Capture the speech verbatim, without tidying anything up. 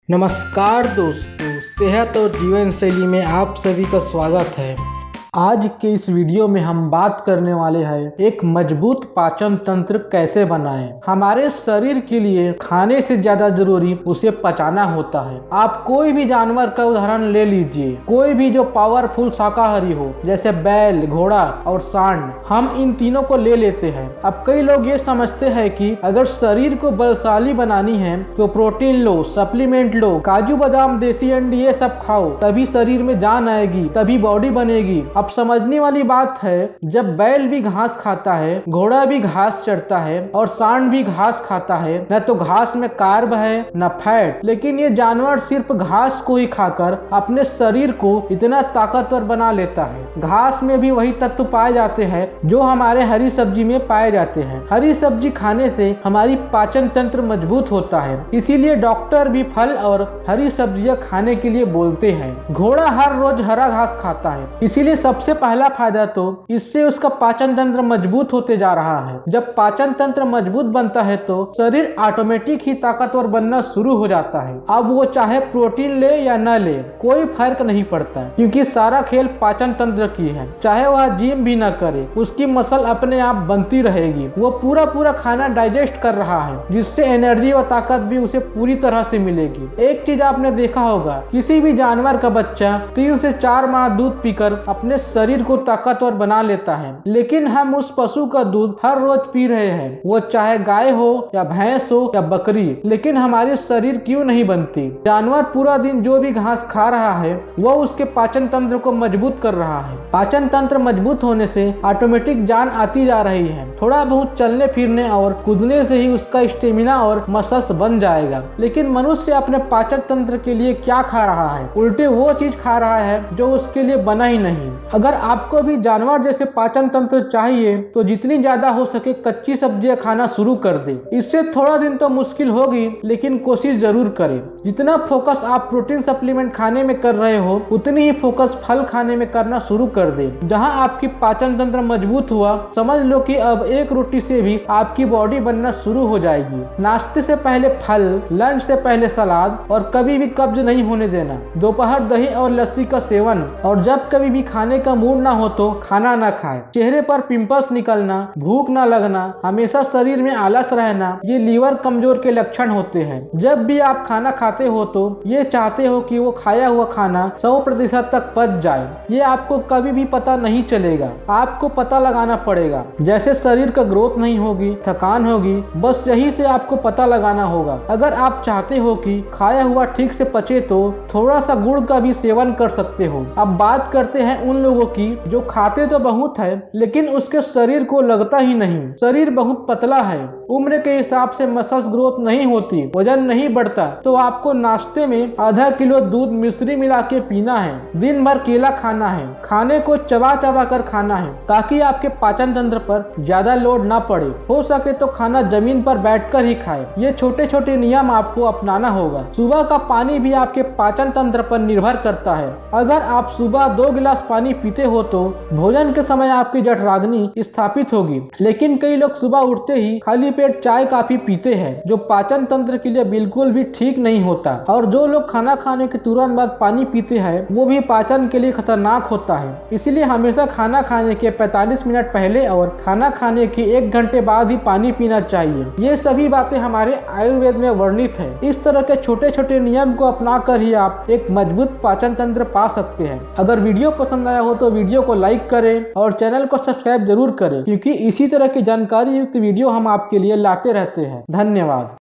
नमस्कार दोस्तों, सेहत और जीवन शैली में आप सभी का स्वागत है। आज के इस वीडियो में हम बात करने वाले हैं एक मजबूत पाचन तंत्र कैसे बनाएं। हमारे शरीर के लिए खाने से ज्यादा जरूरी उसे पचाना होता है। आप कोई भी जानवर का उदाहरण ले लीजिए, कोई भी जो पावरफुल शाकाहारी हो, जैसे बैल, घोड़ा और सांड, हम इन तीनों को ले लेते हैं। अब कई लोग ये समझते हैं कि अगर शरीर को बलशाली बनानी है तो प्रोटीन लो, सप्लीमेंट लो, काजू बादाम, देसी अंडे ये सब खाओ, तभी शरीर में जान आएगी, तभी बॉडी बनेगी। अब समझने वाली बात है, जब बैल भी घास खाता है, घोड़ा भी घास चढ़ता है और सांड भी घास खाता है, न तो घास में कार्ब है न फैट, लेकिन ये जानवर सिर्फ घास को ही खाकर अपने शरीर को इतना ताकतवर बना लेता है। घास में भी वही तत्व पाए जाते हैं जो हमारे हरी सब्जी में पाए जाते हैं। हरी सब्जी खाने से हमारी पाचन तंत्र मजबूत होता है, इसीलिए डॉक्टर भी फल और हरी सब्जियां खाने के लिए बोलते हैं। घोड़ा हर रोज हरा घास खाता है, इसीलिए सबसे पहला फायदा तो इससे उसका पाचन तंत्र मजबूत होते जा रहा है। जब पाचन तंत्र मजबूत बनता है तो शरीर ऑटोमेटिक ही ताकतवर बनना शुरू हो जाता है। अब वो चाहे प्रोटीन ले या न ले, कोई फर्क नहीं पड़ता है, क्योंकि सारा खेल पाचन तंत्र की है। चाहे वह जिम भी न करे, उसकी मसल अपने आप बनती रहेगी। वो पूरा पूरा खाना डाइजेस्ट कर रहा है, जिससे एनर्जी और ताकत भी उसे पूरी तरह से मिलेगी। एक चीज आपने देखा होगा, किसी भी जानवर का बच्चा तीन से चार माह दूध पीकर अपने शरीर को ताकतवर बना लेता है, लेकिन हम उस पशु का दूध हर रोज पी रहे हैं, वो चाहे गाय हो या भैंस हो या बकरी, लेकिन हमारे शरीर क्यों नहीं बनती? जानवर पूरा दिन जो भी घास खा रहा है वो उसके पाचन तंत्र को मजबूत कर रहा है। पाचन तंत्र मजबूत होने से ऑटोमेटिक जान आती जा रही है। थोड़ा बहुत चलने फिरने और कूदने से ही उसका स्टेमिना और मसल्स बन जाएगा। लेकिन मनुष्य अपने पाचन तंत्र के लिए क्या खा रहा है? उल्टे वो चीज खा रहा है जो उसके लिए बना ही नहीं। अगर आपको भी जानवर जैसे पाचन तंत्र चाहिए तो जितनी ज्यादा हो सके कच्ची सब्जियां खाना शुरू कर दे। इससे थोड़ा दिन तो मुश्किल होगी, लेकिन कोशिश जरूर करें। जितना फोकस आप प्रोटीन सप्लीमेंट खाने में कर रहे हो, उतनी ही फोकस फल खाने में करना शुरू कर दे। जहां आपकी पाचन तंत्र मजबूत हुआ, समझ लो कि अब एक रोटी से भी आपकी बॉडी बनना शुरू हो जाएगी। नाश्ते से पहले फल, लंच से पहले सलाद और कभी भी कब्ज नहीं होने देना। दोपहर दही और लस्सी का सेवन, और जब कभी भी खाने का मूड ना हो तो खाना ना खाए। चेहरे पर पिंपल्स निकलना, भूख ना लगना, हमेशा शरीर में आलस रहना, ये लीवर कमजोर के लक्षण होते हैं। जब भी आप खाना खाते हो तो ये चाहते हो कि वो खाया हुआ खाना सौ प्रतिशत तक पच जाए। ये आपको कभी भी पता नहीं चलेगा, आपको पता लगाना पड़ेगा। जैसे शरीर का ग्रोथ नहीं होगी, थकान होगी, बस यही से आपको पता लगाना होगा। अगर आप चाहते हो कि खाया हुआ ठीक से पचे तो थोड़ा सा गुड़ का भी सेवन कर सकते हो। अब बात करते हैं उन लोगों की जो खाते तो बहुत है, लेकिन उसके शरीर को लगता ही नहीं। शरीर बहुत पतला है, उम्र के हिसाब से मसल्स ग्रोथ नहीं होती, वजन नहीं बढ़ता, तो आपको नाश्ते में आधा किलो दूध मिश्री मिला के पीना है। दिन भर केला खाना है, खाने को चबा चबा कर खाना है, ताकि आपके पाचन तंत्र पर ज्यादा लोड ना पड़े। हो सके तो खाना जमीन पर बैठकर ही खाए। ये छोटे छोटे नियम आपको अपनाना होगा। सुबह का पानी भी आपके पाचन तंत्र पर निर्भर करता है। अगर आप सुबह दो गिलास पानी पीते हो तो भोजन के समय आपकी जठराग्नि स्थापित होगी, लेकिन कई लोग सुबह उठते ही खाली पेट चाय काफी पीते हैं, जो पाचन तंत्र के लिए बिल्कुल भी ठीक नहीं होता। और जो लोग खाना खाने के तुरंत बाद पानी पीते हैं, वो भी पाचन के लिए खतरनाक होता है। इसीलिए हमेशा खाना खाने के पैंतालीस मिनट पहले और खाना खाने के एक घंटे बाद ही पानी पीना चाहिए। ये सभी बातें हमारे आयुर्वेद में वर्णित है। इस तरह के छोटे छोटे नियम को अपना कर ही आप एक मजबूत पाचन तंत्र पा सकते हैं। अगर वीडियो पसंद आया हो तो वीडियो को लाइक करें और चैनल को सब्सक्राइब जरूर करें, क्योंकि इसी तरह की जानकारी युक्त वीडियो हम आपके लिए लाते रहते हैं। धन्यवाद।